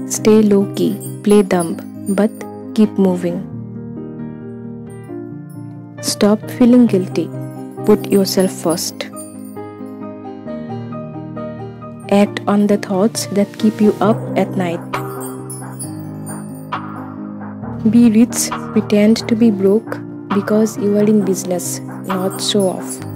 Stay low key, play dumb, but keep moving. Stop feeling guilty. Put yourself first. Act on the thoughts that keep you up at night. Be rich, pretend to be broke because you are in business, not show off.